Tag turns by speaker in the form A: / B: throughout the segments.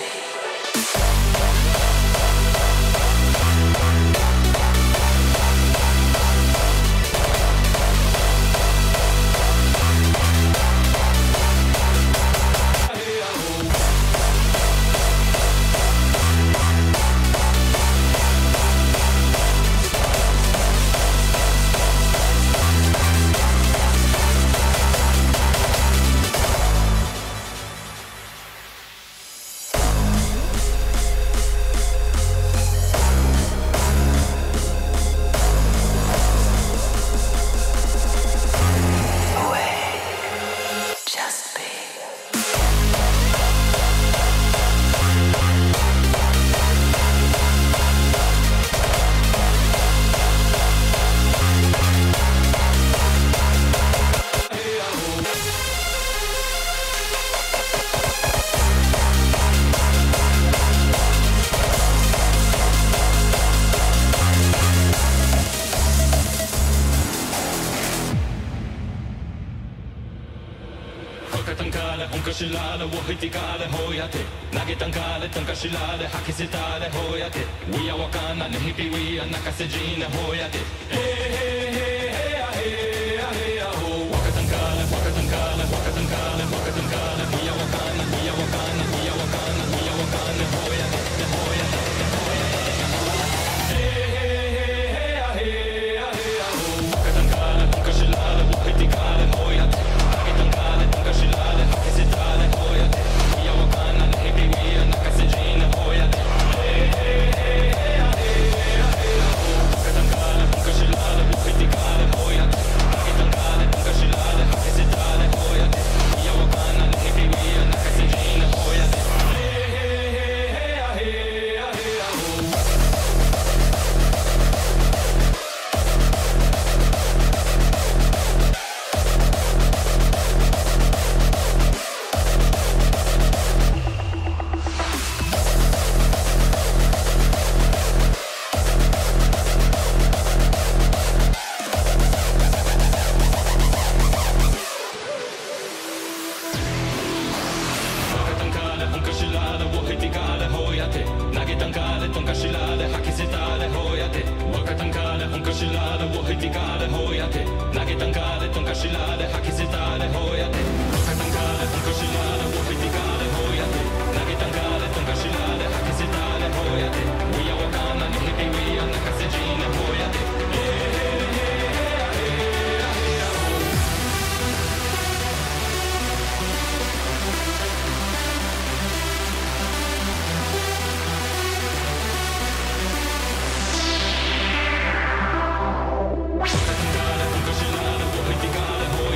A: Shilale, Wahitikale, Hoyate, Nagetankale, Tankashilale, Hakisitale, Hoyate, we are Wakana, Nihipi, we are Nakasejina, Hoyate, hey, hey, hey, hey, hey, ho, Wakatankale, Wakatankale, Wakatankale, Wakatankale, we are Wakana, we are Wakana, we are Wakana, we are Wakana, Hoyate, Hoyate, hey, hey, hey, hey, hey, ho, Wakatankale, Tankashilale, Wahitikale, Hoyate, Nagetankale, Tankashilale, Hakisitale, Hoyate, we are Wakana, Nihipi, we are Nakasejina, Hoyate, hey, hey, hey, hey, ho, Wakatankale, Tankashilale, Wahitikale, Hoyate, Nagetankale, Tankashilale, Hakisitale, Hoyate, we are Wakana, Nihipi, we are Nakasejina, Hoyate, hey, hey, hey, hey, hey, ho. Wakatankale, Tankashilale, Wahitikale, Hoyate, Nagetankale, Tankashilale, Hakisitale, Hoyate, Wakatankale, Tankashilale, Wahitikale, Hoyate, Nagetankale, Tankashilale, Hakisitale, Hoyate, Wakatankale, Tankashilale, Wahitikale, Hoyate, Nagetankale, Tankashilale, Hakisitale, Hoyate, we are Wakana, Nihipi, we are Nakasejina, Hoyate, hey, hey, hey, hey, hey, ho. Wakatankale, Tankashilale, Wahitikale, Hoyate.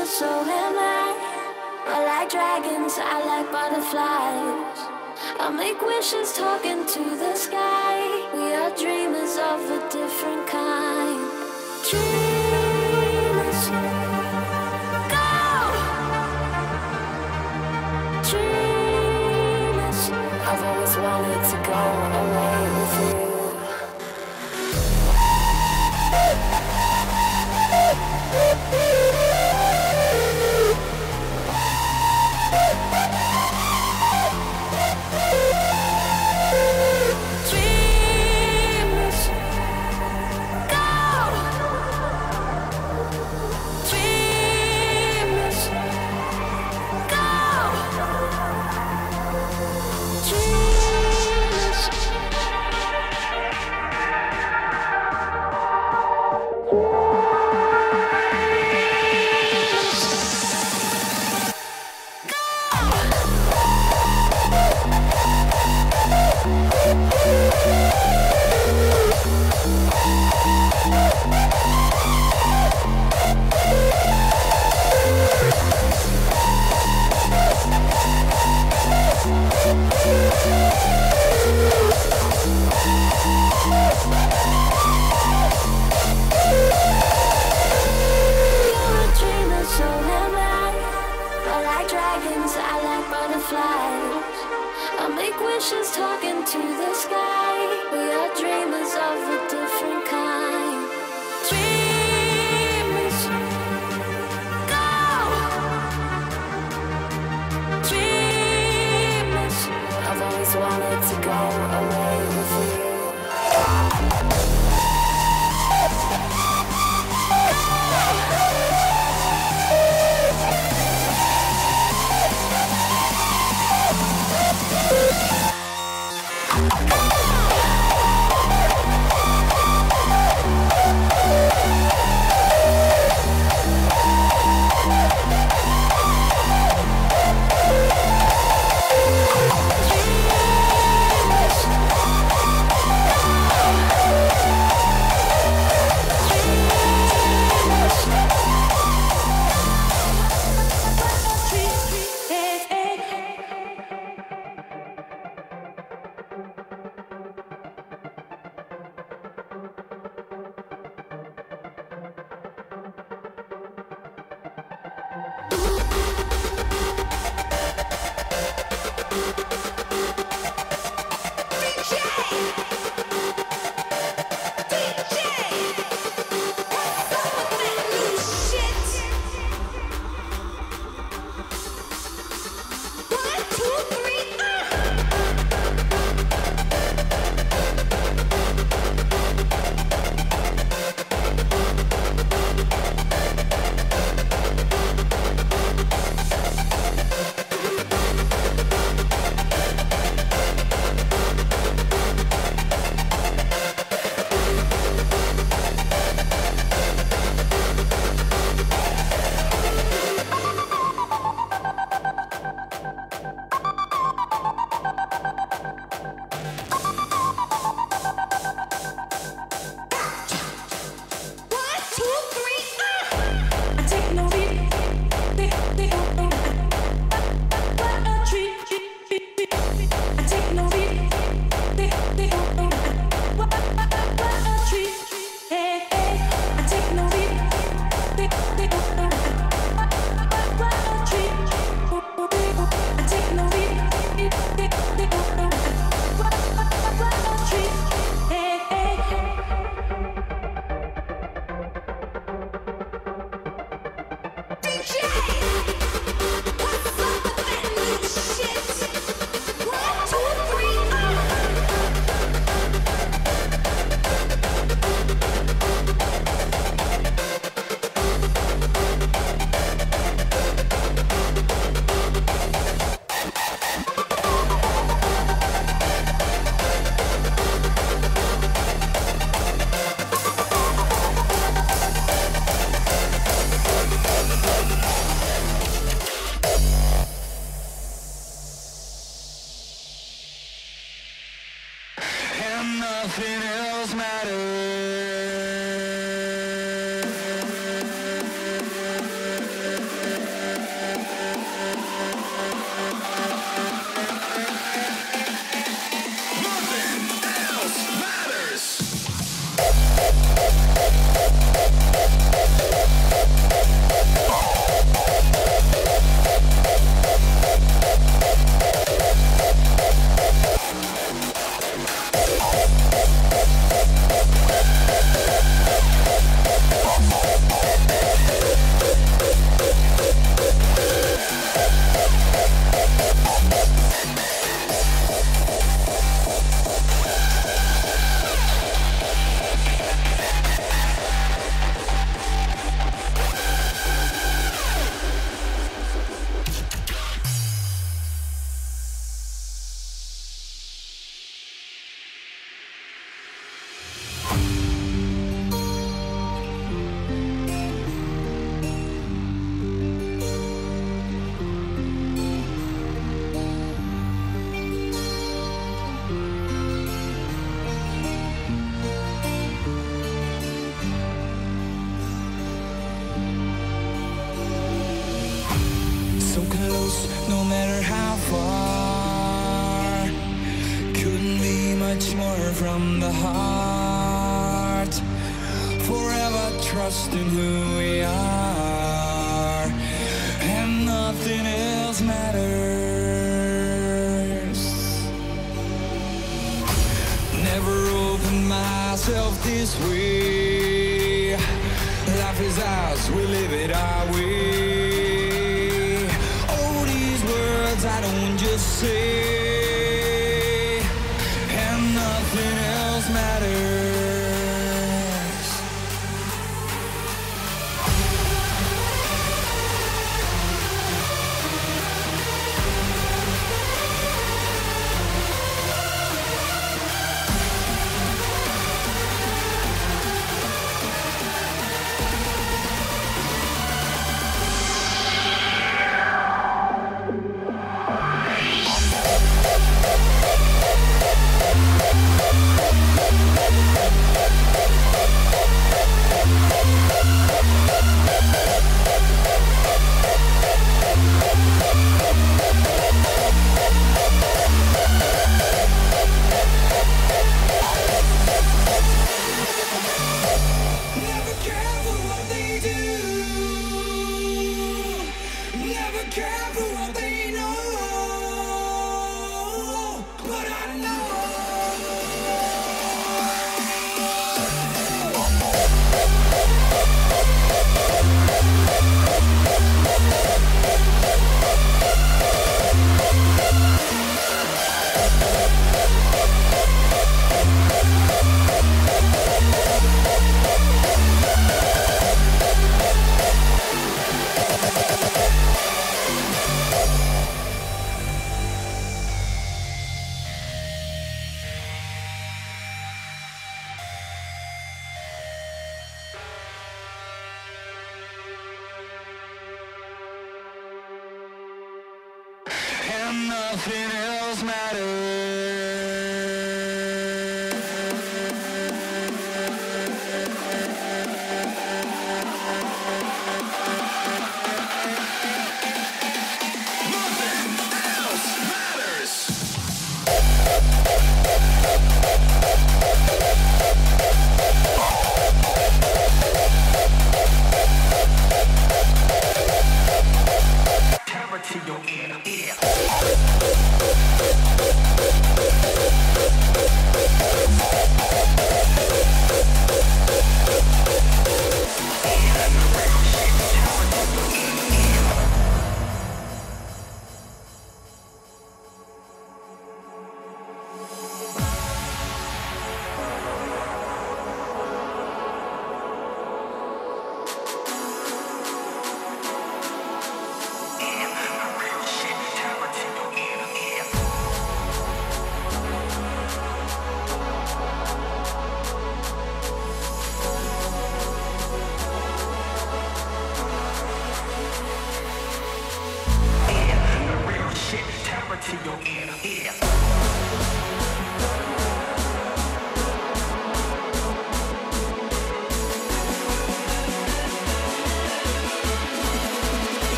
B: dreamer, so am I. I like dragons, I like butterflies. I make wishes talking to the sky. We are dreamers of a different kind. Dreamers, go! Dreamers, I've always wanted to go away with you.
A: nothing else matters.
C: far. Couldn't be much more from the heart. Forever trusting who we are, and nothing else matters. Never opened myself this way. Life is ours, we live it our way. Oh, these words I don't just say, and nothing else matters. And nothing else matters. Nothing else matters. Camera to your ear.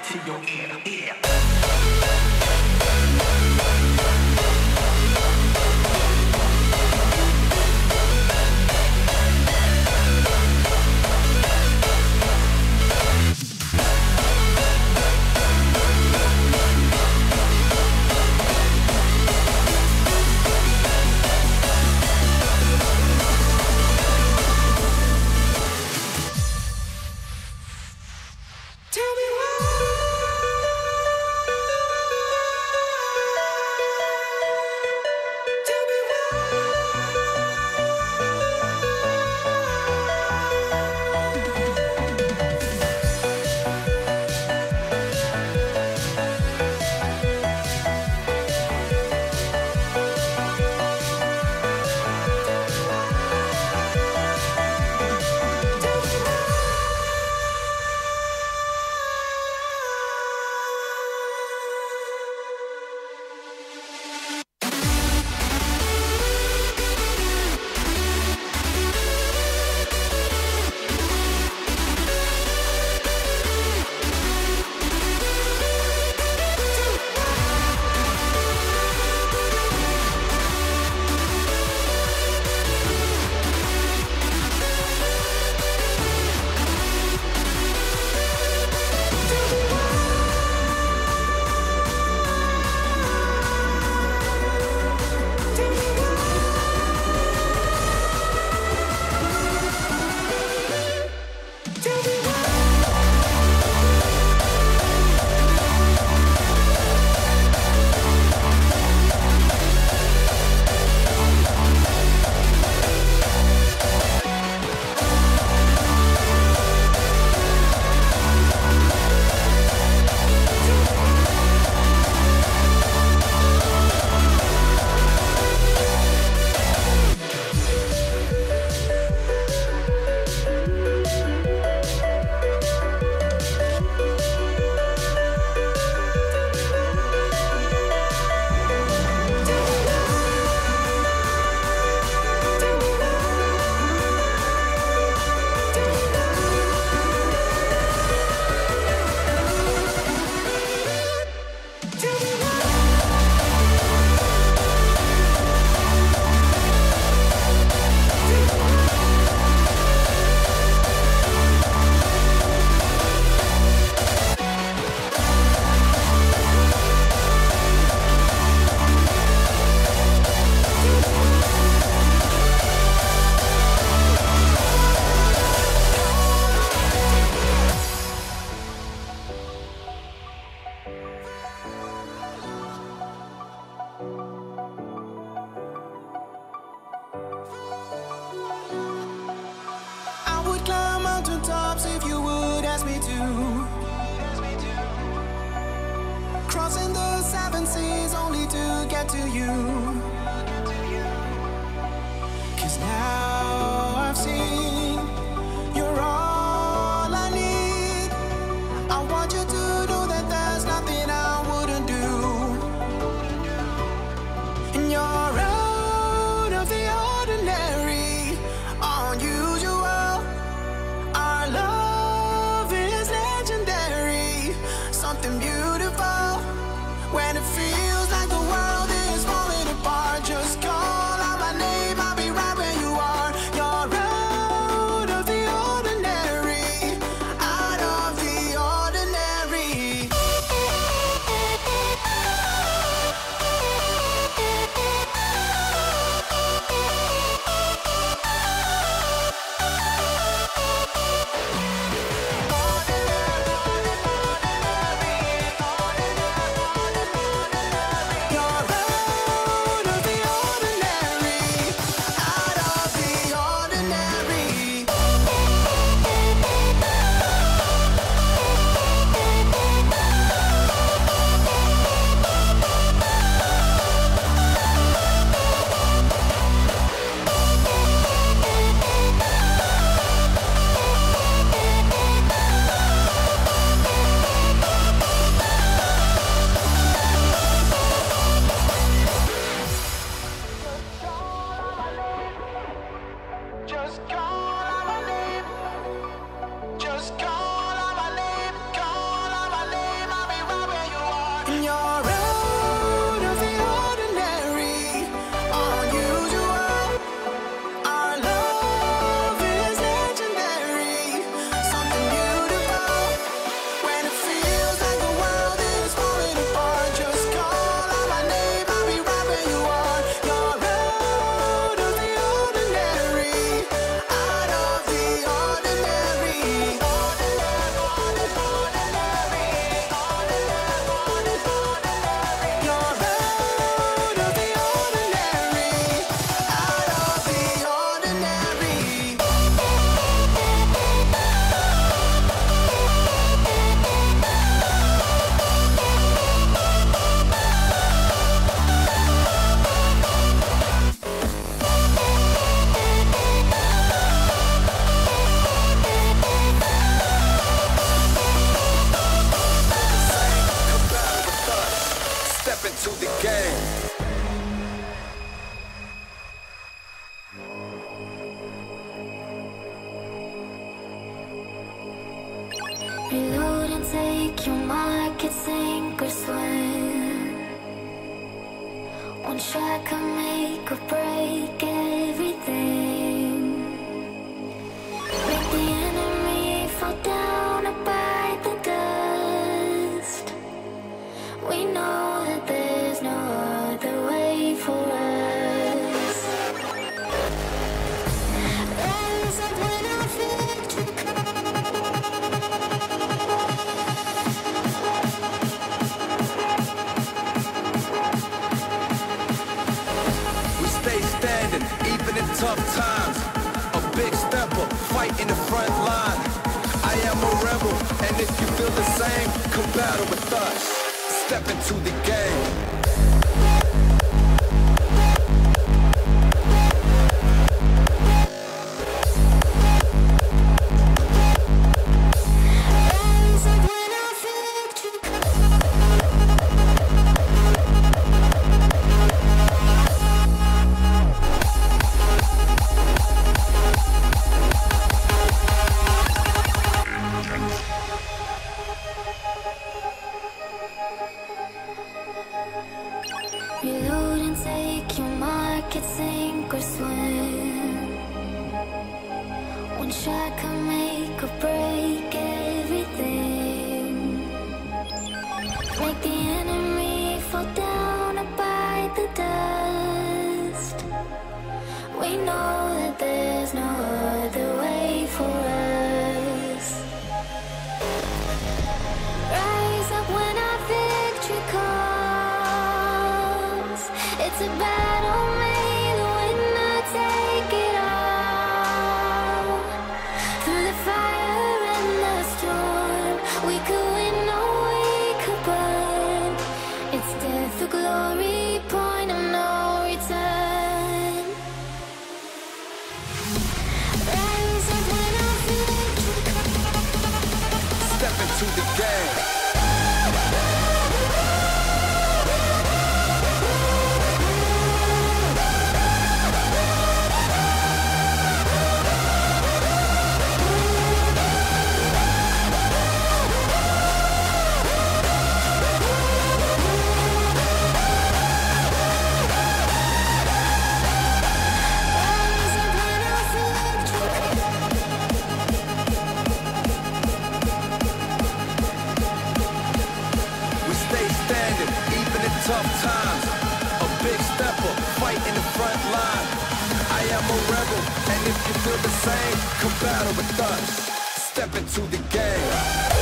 D: to your ear. Yeah.
E: Crossing the seven seas only to get to you. 'Cause now I've seen you're all I need. I want you to know that there's nothing I wouldn't do. And you're out of the ordinary, unusual. Our love is legendary, something beautiful. When it feels like the world is falling apart.
B: take your mark, it's sink or swim. One shot can make or break everything. Make the enemy fall down or bite the dust. We know that there's no other way for us. Rise up when our victory
C: Stay standing, even in tough times. A big stepper, fight in the front line. I am a rebel, and if you feel the same, come battle with us. Step into the game.
B: reload and take your mark, it's sink or swim. One shot can make or break everything. Make the enemy fall down or bite the dust. We know that there's no other way for us. Rise up when our victory comes. It's a battle, may the winner take it all. Through the fire and the storm, we could win or we could burn. It's death or glory, point of no return. Rise up when our victory comes.
C: Step into the game. Tough times, a big stepper, fight in the front line. I am a rebel, and if you feel the same, come battle with us. Step into the game.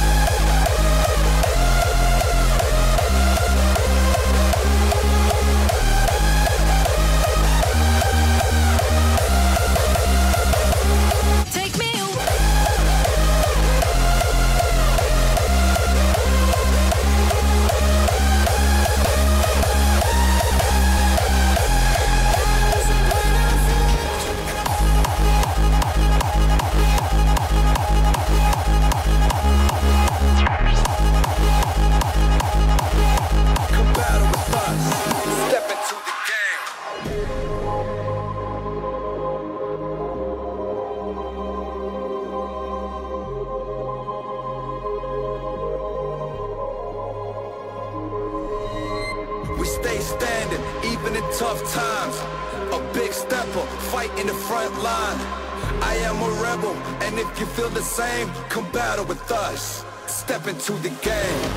C: We stay standing, even in tough times. A big stepper, fight in the front line. I am a rebel, and if you feel the same, come battle with us. Step into the game.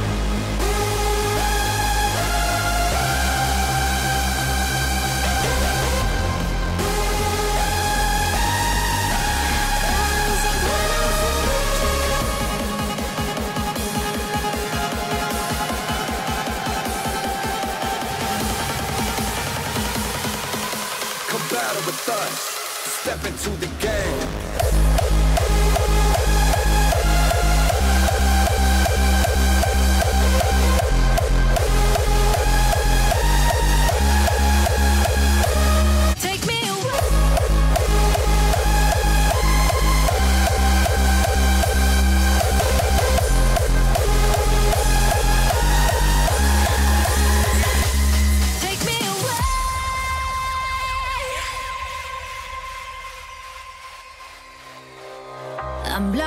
C: Battle with us. Step into the game.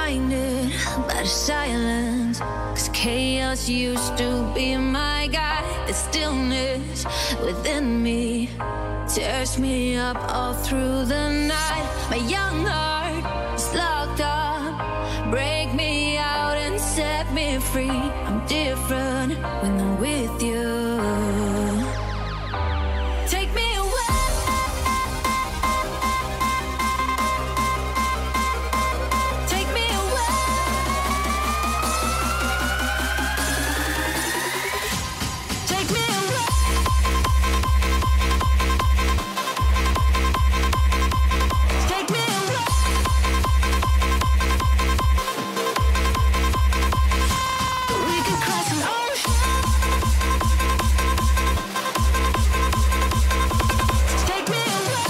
B: blinded by the silence, 'cause chaos used to be my guide. The stillness within me tears me up all through the night. My young heart is locked up. Break me out and set me free. I'm different when I'm with you. Take me away. Take me away. Take me away. Take me away. We could cross an ocean. Take me away.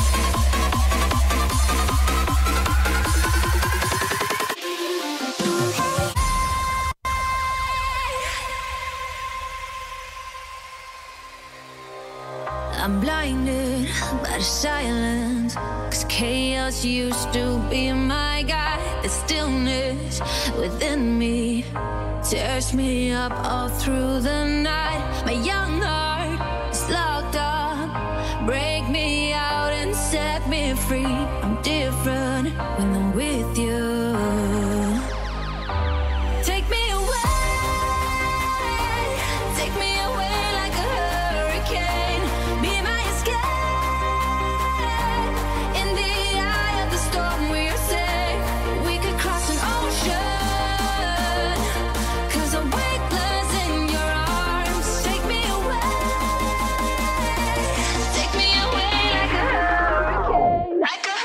B: I'm blinded by the silence, 'cause chaos used to be my guide. The stillness within me tears me up all through the night. My young heart is locked up. Break me out and set me free. I'm different when I'm with you. Take me away. Take me away like a hurricane. Be my escape. In the eye of the storm we are safe. We could cross an ocean, 'cause I'm weightless in your arms. Take me away. Take me away like a hurricane. Like a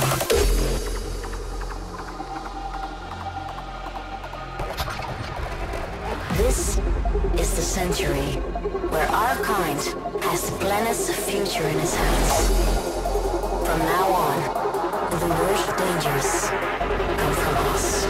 D: This is the century where our kind has the planet's future in its hands. From now on, the worst dangers come from us.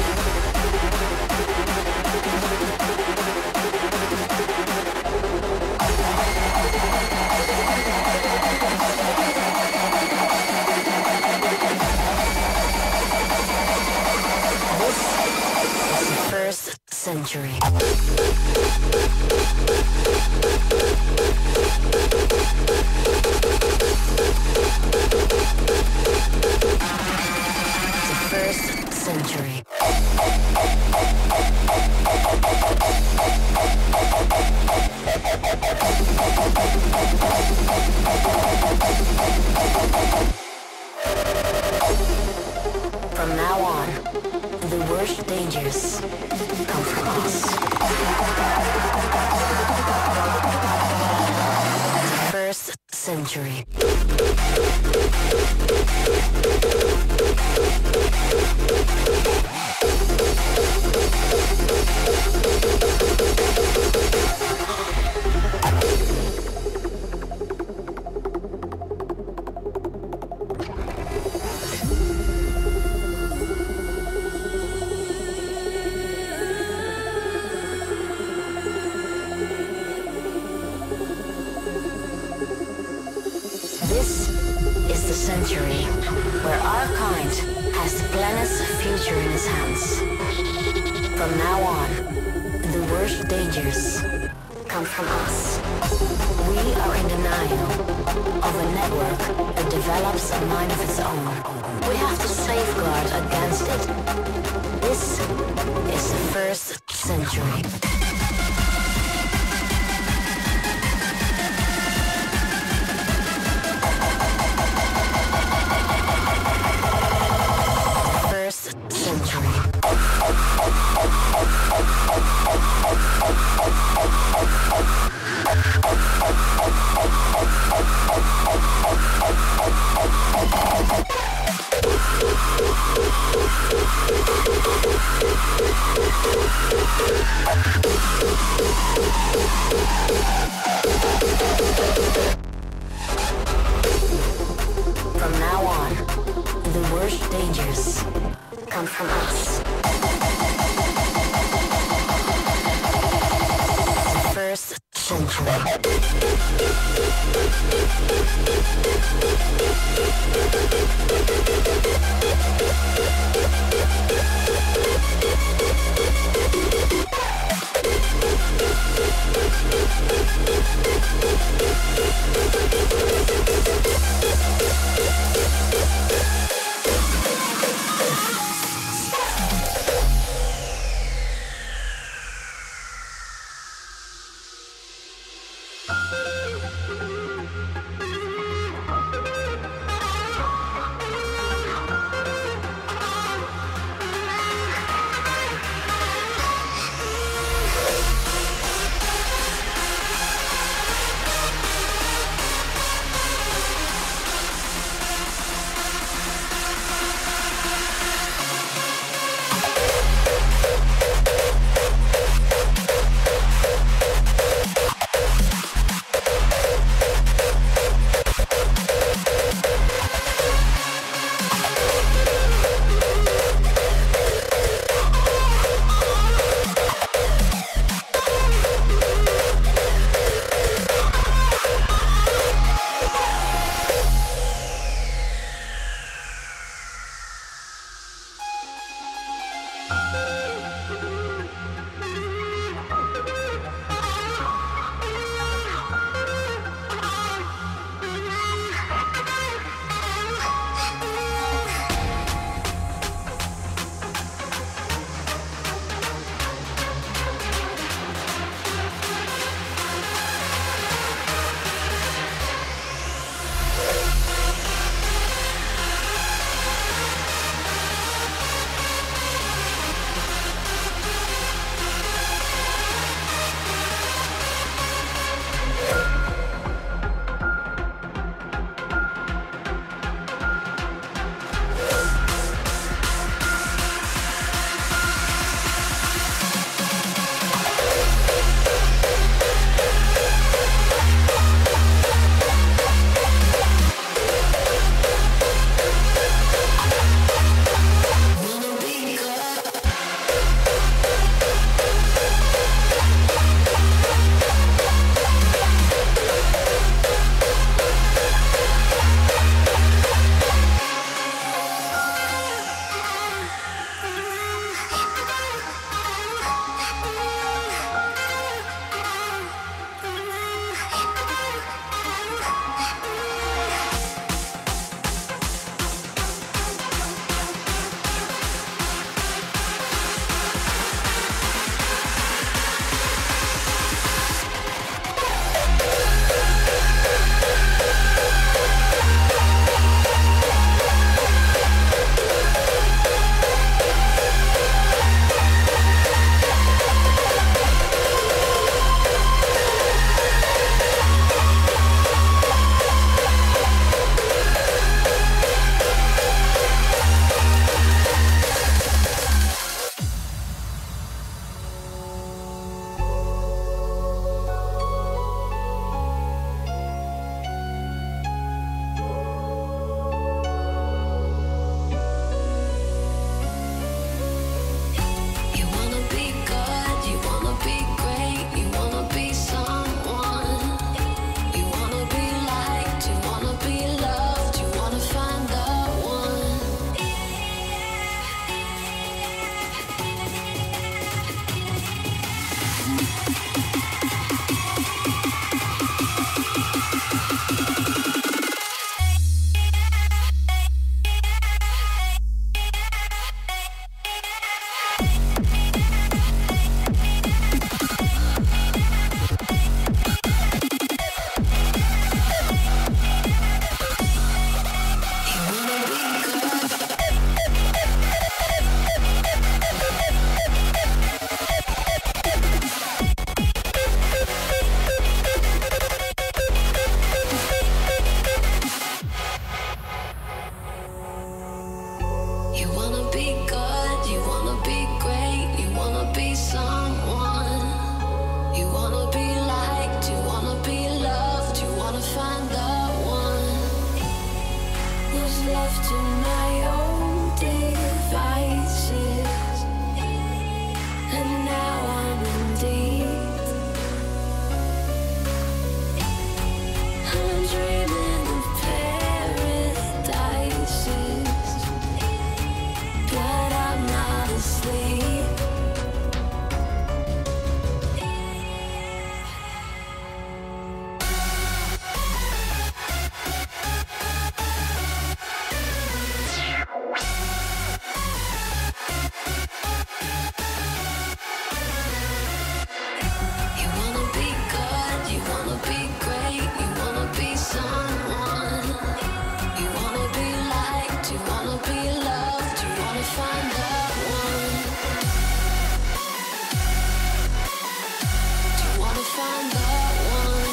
D: This is the first century. The first century. From now on, the worst dangers come from us. The first century. This is the century where our kind has the planet's future in its hands. From now on, the worst dangers come from us. We are in denial of a network that develops a mind of its own. We have to safeguard against it. This is the first century. From now on, the worst dangers come from us. The first century.
B: You wanna be good, you wanna be great, you wanna be someone. You wanna be liked, you wanna be loved, you wanna find the one. Was left to my own devices, and now I'm in deep. I'm dreaming of paradises, but I'm not asleep. You wanna be good, you wanna be great, you wanna be someone. You wanna be liked, you wanna be loved, you wanna find the one. You wanna find the one.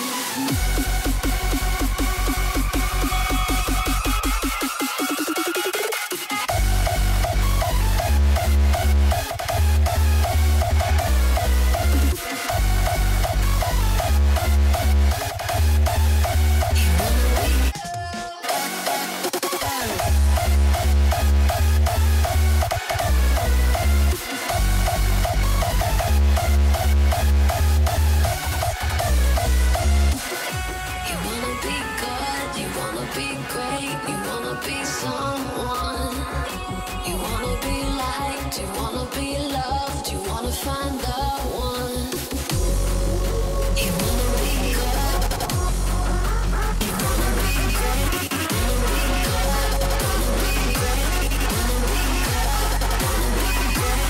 B: You wanna be good, you wanna be great, you wanna be someone. You wanna be liked, you wanna be loved, you wanna find the one. You wanna be good, you wanna be great, you wanna be good, wanna be great, wanna be good, wanna be great.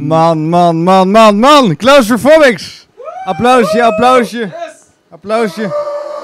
F: Man. Claustrophobics. Applausje.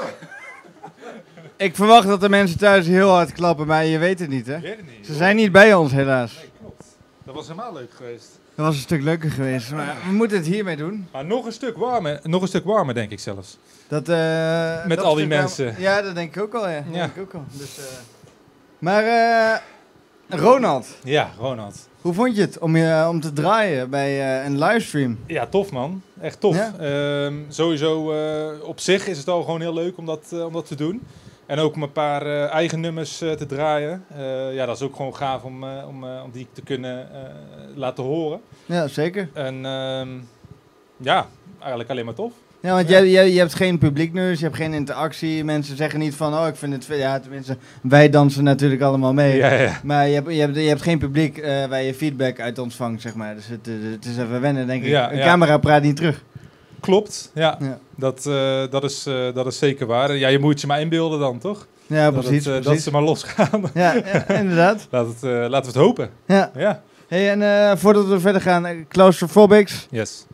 F: Ik verwacht dat de mensen thuis heel hard klappen, maar je weet het niet, hè?
G: Ik weet het niet.
F: Ze zijn niet bij ons, helaas.
G: Nee, klopt. Dat was helemaal leuk geweest.
F: Dat was een stuk leuker geweest, maar we moeten het hiermee doen.
G: Maar nog een stuk warmer denk ik zelfs.
F: Dat,
G: Met
F: dat
G: al die
F: is wel-
G: mensen.
F: Ja, dat denk ik ook al, ja. Dat
G: Ja.
F: denk ik ook al. Dus, maar Ronald,
G: Ja, Ronald.
F: hoe vond je het om te draaien bij een livestream?
G: Ja, tof man. Echt tof.
F: Ja?
G: Sowieso op zich is het al gewoon heel leuk om dat te doen. En ook om een paar eigen nummers te draaien. Ja, dat is ook gewoon gaaf om die te kunnen laten horen.
F: Ja, zeker.
G: En ja, eigenlijk alleen maar tof.
F: Ja, want
G: Ja.
F: je hebt geen publiek nu, dus je hebt geen interactie. Mensen zeggen niet van, oh, ik vind het... Ja, tenminste, wij dansen natuurlijk allemaal mee.
G: Ja.
F: Maar je hebt geen publiek waar je feedback uit ontvangt, zeg maar. Dus het is even wennen, denk ik.
G: Ja,
F: Een
G: ja.
F: camera praat niet terug.
G: Klopt, ja.
F: Ja.
G: Dat is zeker waar. Ja, je moet je maar inbeelden dan, toch?
F: Ja,
G: Dat
F: precies.
G: dat ze maar losgaan.
F: Ja, inderdaad.
G: Laten we het hopen.
F: Ja.
G: Ja.
F: Hey, en voordat we verder gaan, Claustrophobics.
G: Yes.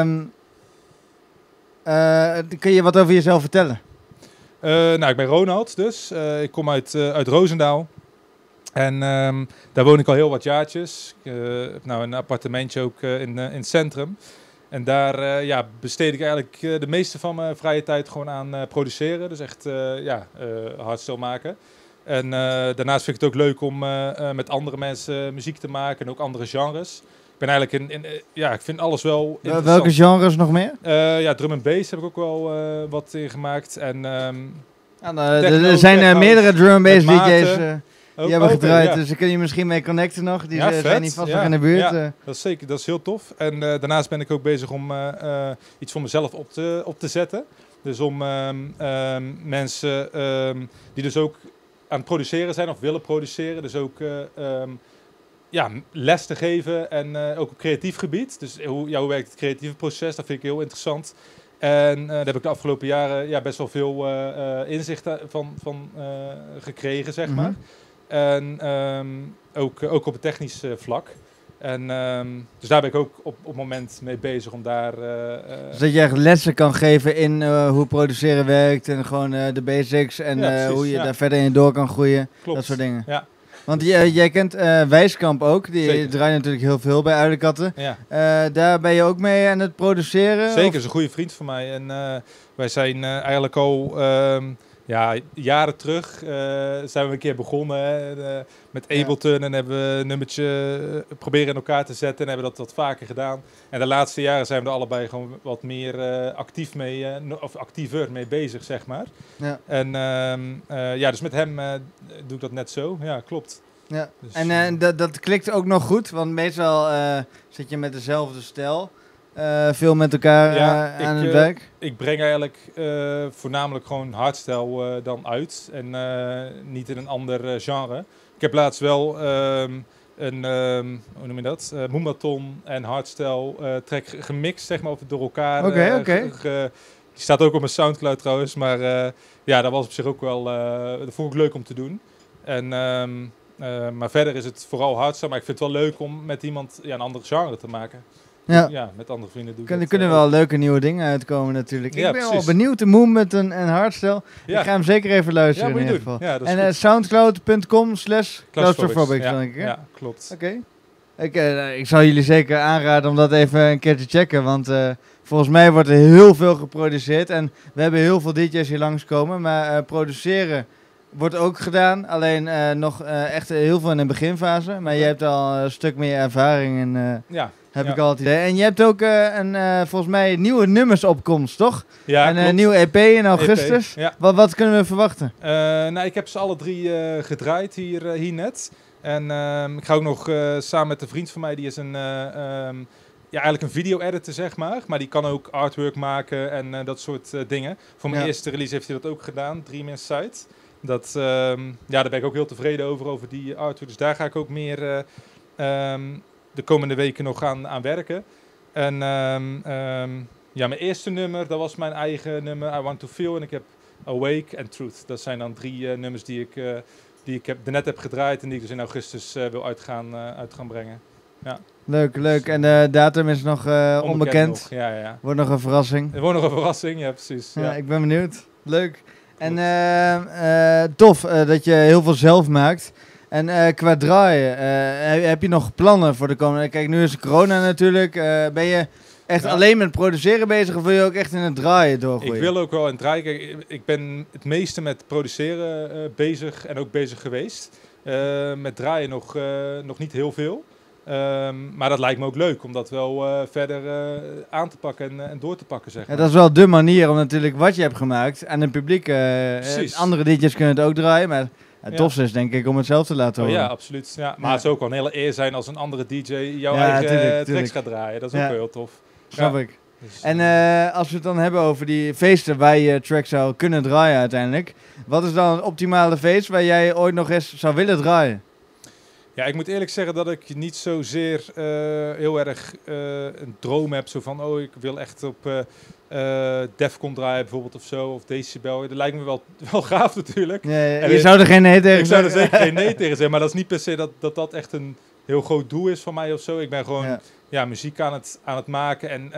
F: Kun je wat over jezelf vertellen?
G: Nou, ik ben Ronald dus. Ik kom uit Roosendaal. En daar woon ik al heel wat jaartjes. Ik heb nou een appartementje ook in het centrum. En daar besteed ik eigenlijk de meeste van mijn vrije tijd gewoon aan produceren. Dus echt hardstyle maken. En daarnaast vind ik het ook leuk om met andere mensen muziek te maken en ook andere genres. Ik ben eigenlijk ik vind alles wel interessant.
F: Welke genres nog meer?
G: Ja, drum en bass heb ik ook wel wat in gemaakt. En
F: Er
G: techno,
F: zijn
G: tech house,
F: meer drum and bass
G: met
F: DJ's
G: maten.
F: die hebben gedraaid.
G: Ja.
F: Dus daar kun je misschien mee connecten nog. Die
G: Ja,
F: zijn
G: vet.
F: niet vast
G: Ja,
F: nog in de buurt.
G: ja. Dat is zeker, dat is heel tof. En daarnaast ben ik ook bezig om iets voor mezelf op te zetten. Dus om mensen die dus ook aan het produceren zijn of willen produceren, dus ook les te geven en ook op creatief gebied. Dus hoe werkt het creatieve proces, dat vind ik heel interessant. En daar heb ik de afgelopen jaren best wel veel inzicht van gekregen, zeg maar. En ook op het technisch vlak. En dus daar ben ik ook op het moment mee bezig om daar...
F: Dus dat je echt lessen kan geven in hoe produceren werkt en gewoon de basics en
G: Ja, precies,
F: hoe je
G: ja.
F: daar verder in door kan groeien.
G: Klopt.
F: Dat soort dingen.
G: Ja.
F: Want jij kent Wijskamp ook, die
G: Zeker.
F: draait natuurlijk heel veel bij Uilenkatten.
G: Ja.
F: Daar ben je ook mee aan het produceren?
G: Zeker,
F: of?
G: is een goede vriend van mij. En wij zijn eigenlijk al jaren terug zijn we een keer begonnen met Ableton. En hebben we een nummertje proberen in elkaar te zetten. En hebben dat wat vaker gedaan. En de laatste jaren zijn we er allebei gewoon wat meer actiever mee bezig, zeg maar.
F: Ja.
G: En dus met hem doe ik dat net zo. Ja, klopt.
F: Ja.
G: Dus,
F: En dat klikt ook nog goed, want meestal zit je met dezelfde stijl. Veel met elkaar aan het werk.
G: Ik breng eigenlijk voornamelijk gewoon hardstyle dan uit en niet in een ander genre. Ik heb laatst wel hoe noem je dat? Moomaton en hardstyle track gemixt, zeg maar, of door elkaar.
F: Oké.
G: Die staat ook op mijn Soundcloud trouwens, maar dat was op zich ook wel, dat vond ik leuk om te doen. En maar verder is het vooral hardstyle, maar ik vind het wel leuk om met iemand een ander genre te maken.
F: Ja.
G: Met andere vrienden doe ik
F: Er
G: dat,
F: kunnen wel leuke nieuwe dingen uitkomen natuurlijk.
G: Ja,
F: Ik ben wel
G: precies.
F: benieuwd, de Moomaton en hardstyle.
G: Ja.
F: Ik ga hem zeker even luisteren
G: Ja, moet
F: in
G: je
F: ieder
G: doen.
F: geval.
G: Ja, dat is
F: En
G: goed.
F: soundcloud.com/claustrophobics,
G: Ja,
F: denk ik. Hè?
G: ja, klopt.
F: Oké. Ik zal jullie zeker aanraden om dat even een keer te checken. Want volgens mij wordt er heel veel geproduceerd. En we hebben heel veel DJ's hier langskomen. Maar produceren wordt ook gedaan. Alleen nog echt heel veel in de beginfase. Maar jij hebt al een stuk meer ervaring. En heb ik al het idee. En je hebt ook volgens mij nieuwe nummersopkomst, toch?
G: Ja,
F: En
G: klopt.
F: een nieuwe EP in augustus.
G: EP, ja.
F: Wat kunnen we verwachten?
G: Ik heb ze alle drie gedraaid hier net. En ik ga ook nog samen met een vriend van mij, die is eigenlijk een video-editor, zeg maar. Maar die kan ook artwork maken en dat soort dingen. Voor mijn eerste release heeft hij dat ook gedaan, Dream Inside. Daar ben ik ook heel tevreden over die artwork. Dus daar ga ik ook meer de komende weken nog aan werken. En mijn eerste nummer, dat was mijn eigen nummer, I Want To Feel. En ik heb Awake en Truth. Dat zijn dan 3 nummers die ik net heb gedraaid en die ik dus in augustus wil uit gaan brengen.
F: Leuk, leuk. En de datum is nog onbekend.
G: nog. Ja.
F: Wordt nog een verrassing.
G: Er wordt nog een verrassing, ja precies.
F: Ja,
G: Ja.
F: ik ben benieuwd. Leuk. En tof dat je heel veel zelf maakt. En qua draaien, heb je nog plannen voor de komende... Kijk, nu is corona natuurlijk. Ben je echt
G: Ja.
F: alleen met produceren bezig of wil je ook echt in het draaien doorgroeien?
G: Ik wil ook wel in het draaien. Kijk, ik ben het meeste met produceren bezig en ook bezig geweest. Met draaien nog niet heel veel. Maar dat lijkt me ook leuk om dat wel verder aan te pakken en door te pakken, zeg
F: Ja,
G: maar.
F: dat is wel dé manier om natuurlijk wat je hebt gemaakt aan het publiek.
G: Precies.
F: Andere DJ's kunnen het ook draaien, maar het
G: Ja.
F: tofste is denk ik om het zelf te laten
G: Oh,
F: horen.
G: ja, absoluut. Ja. Maar
F: Ja.
G: het zou ook wel een hele eer zijn als een andere DJ jouw
F: Ja,
G: eigen
F: tuurlijk.
G: tracks gaat draaien. Dat is
F: Ja.
G: ook wel heel tof.
F: Snap
G: Ja.
F: ik.
G: Dus,
F: En als we het dan hebben over die feesten waar je track zou kunnen draaien uiteindelijk. Wat is dan een optimale feest waar jij ooit nog eens zou willen draaien?
G: ja, ik moet eerlijk zeggen dat ik niet zozeer heel erg een droom heb. Zo van, oh, ik wil echt op Defcon draaien bijvoorbeeld of zo. Of Decibel. Dat lijkt me wel gaaf natuurlijk.
F: Je
G: ik-
F: zou er geen nee tegen
G: Ik zou er
F: zeggen.
G: zeker geen nee tegen zeggen. Maar dat is niet per se dat echt een heel groot doel is voor mij of zo. Ik ben gewoon
F: Ja.
G: muziek aan het maken. En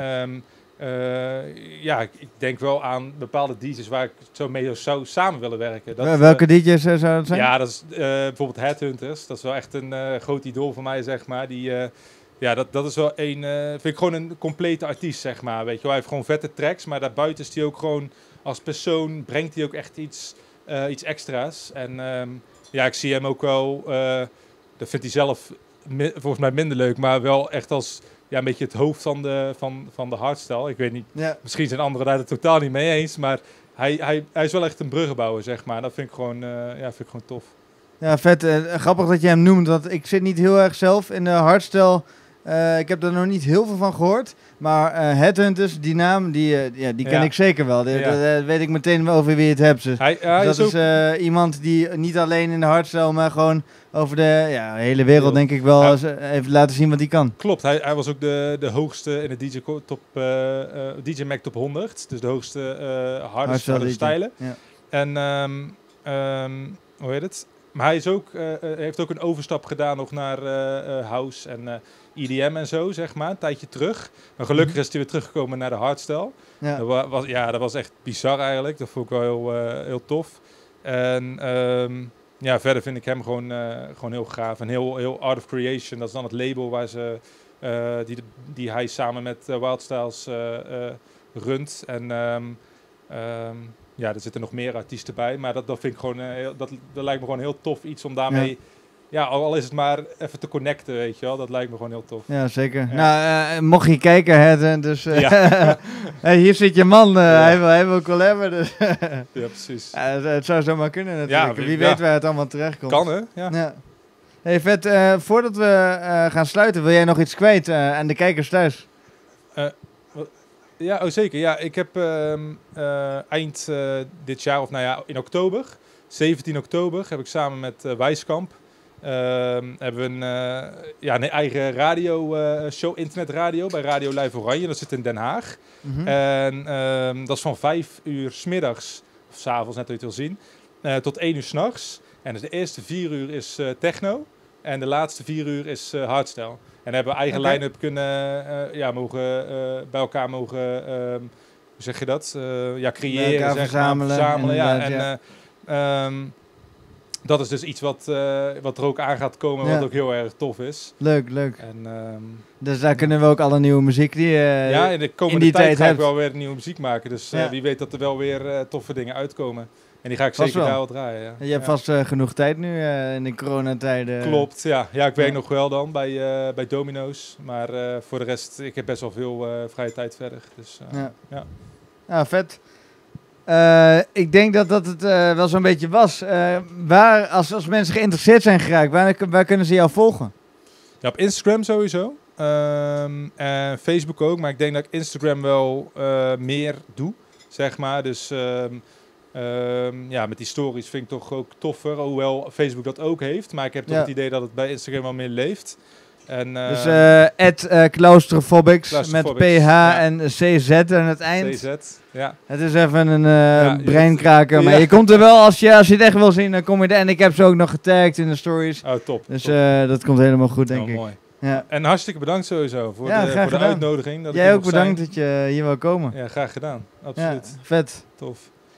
G: ik denk wel aan bepaalde DJ's waar ik zo mee zou samen willen werken. Dat,
F: Welke DJ's zou dat zijn?
G: ja, dat is bijvoorbeeld Headhunters. Dat is wel echt een groot idool voor mij, zeg maar. Dat is wel vind ik gewoon een complete artiest, zeg maar. Weet je wel, hij heeft gewoon vette tracks, maar daarbuiten is hij ook gewoon als persoon, brengt hij ook echt iets extra's. En ik zie hem ook wel, dat vindt hij zelf volgens mij minder leuk, maar wel echt als een beetje het hoofd van de hardstyle. Ik weet niet,
F: Ja.
G: misschien zijn anderen daar het totaal niet mee eens, maar hij is wel echt een bruggenbouwer, zeg maar. Dat vind ik gewoon, vind ik gewoon tof.
F: Ja, vet. Grappig dat je hem noemt, want ik zit niet heel erg zelf in de hardstyle. Ik heb er nog niet heel veel van gehoord. Maar Headhunters, die naam, die ken
G: Ja.
F: ik zeker wel.
G: Ja.
F: Daar weet ik meteen over wie je het hebt. Dus
G: Hij
F: dat
G: is ook...
F: is iemand die niet alleen in de hardstyle, maar gewoon over de hele wereld denk ik wel
G: Ja.
F: heeft laten zien wat hij kan.
G: Klopt, hij was ook de hoogste in de DJ Mag Top 100. Dus de hoogste
F: Hardstyle
G: harde
F: DJ.
G: stijlen.
F: Ja.
G: En hoe heet het? Maar hij is heeft ook een overstap gedaan nog naar house en EDM en zo, zeg maar, een tijdje terug. Maar gelukkig is hij weer teruggekomen naar de hardstyle.
F: Ja.
G: Dat was echt bizar eigenlijk. Dat vond ik wel heel tof. En verder vind ik hem gewoon heel gaaf. En heel Art of Creation, dat is dan het label waar ze, die hij samen met Wild Styles runt. En er zitten nog meer artiesten bij. Maar dat vind ik gewoon, dat lijkt me gewoon heel tof iets om daarmee... Ja, al is het maar even te connecten, weet je wel. Dat lijkt me gewoon heel tof.
F: Ja, zeker.
G: Ja.
F: Nou, mocht je kijken, dus
G: Ja.
F: hier zit je man. Hij wil collaben. Dus
G: Ja, precies.
F: het zou zomaar kunnen natuurlijk.
G: Ja,
F: Wie
G: ja.
F: weet waar het allemaal terecht komt.
G: Kan, hè? Ja.
F: Ja. Hey, vet. Voordat we gaan sluiten, wil jij nog iets kwijt aan de kijkers thuis?
G: Ja, zeker. Ja, ik heb eind dit jaar, in oktober, 17 oktober, heb ik samen met Wijskamp hebben we een eigen radio-show, internetradio, bij Radio Live Oranje. Dat zit in Den Haag.
F: Mhm.
G: En dat is van 5 uur 's middags, of 's avonds, net hoe je het wil zien, tot 1 uur 's nachts. En dus de eerste 4 uur is techno en de laatste 4 uur is hardstyle. En hebben we eigen
F: Oké.
G: line-up kunnen, bij elkaar mogen, hoe zeg je dat? Creëren,
F: Bij elkaar
G: zeg maar,
F: verzamelen,
G: ja.
F: inderdaad,
G: En dat is dus iets wat er ook aan gaat komen,
F: Ja.
G: wat ook heel erg tof is.
F: Leuk.
G: En
F: Dus daar kunnen we ook alle nieuwe muziek die
G: in de komende
F: die
G: tijd
F: tijd
G: ga ik
F: hebt.
G: wel weer nieuwe muziek maken. Dus
F: Ja.
G: wie weet dat er wel weer toffe dingen uitkomen. En die ga ik
F: Vast
G: zeker
F: wel.
G: daar wel draaien. Ja.
F: Je hebt
G: Ja.
F: vast genoeg tijd nu in de coronatijden.
G: Klopt, ja. Ja, ik werk
F: Ja.
G: nog wel dan bij Domino's. Maar voor de rest, ik heb best wel veel vrije tijd verder. Dus,
F: Ja.
G: ja.
F: Ah, vet. Ik denk dat het wel zo'n beetje was. Als mensen geïnteresseerd zijn geraakt, waar kunnen ze jou volgen?
G: Ja, op Instagram sowieso. En Facebook ook. Maar ik denk dat ik Instagram wel meer doe, zeg maar. Dus met die stories vind ik toch ook toffer. Hoewel Facebook dat ook heeft. Maar ik heb toch
F: Ja.
G: het idee dat het bij Instagram wel meer leeft. En,
F: Dus @claustrophobics met
G: Claustrophobics,
F: PH
G: ja.
F: en CZ aan het eind.
G: CZ, ja.
F: Het is even een
G: je-
F: breinkraker, maar
G: Ja.
F: je komt er wel als je het echt wil zien, dan kom je er. En ik heb ze ook nog getagd in de stories.
G: Oh, top.
F: Dus
G: top.
F: dat komt helemaal goed, denk
G: Oh,
F: ik.
G: mooi.
F: Ja.
G: En hartstikke bedankt sowieso voor
F: Ja,
G: de
F: graag gedaan.
G: uitnodiging. Dat ik
F: Jij
G: hier
F: ook
G: mocht zijn.
F: bedankt dat je hier wil komen.
G: Ja, graag gedaan.
F: Ja,
G: Absoluut.
F: vet.
G: Tof.